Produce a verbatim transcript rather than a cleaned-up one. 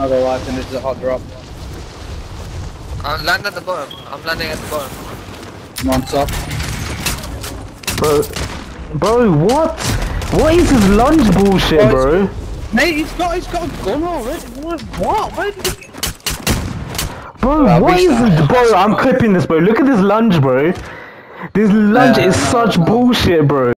another life and this is a hot drop. I'm landing at the bottom. I'm landing at the bottom. Non-stop. Bro, bro, what? What is this lunge bullshit, bro? Mate, he's got, he's got a gun already. What? What? Where did he... Bro, Well, what is this? Bro, I'm clipping this, bro. Look at this lunge, bro. This lunge Uh, is no, such no. bullshit, bro.